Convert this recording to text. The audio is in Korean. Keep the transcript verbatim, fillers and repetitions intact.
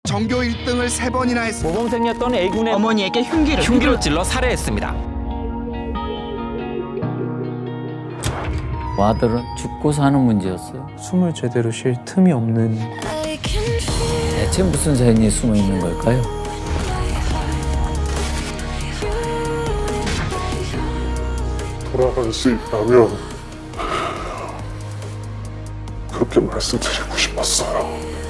전교 일 등을 세 번이나 했습니다. 모범생이었던 A군의 어머니에게 흉기를 흉기로 찔러 살해했습니다. 아들은 죽고 사는 문제였어요. 숨을 제대로 쉴 틈이 없는. 대체 무슨 사연이 숨어 있는 걸까요? 돌아갈 수 있다면 그렇게 말씀드리고 싶었어요.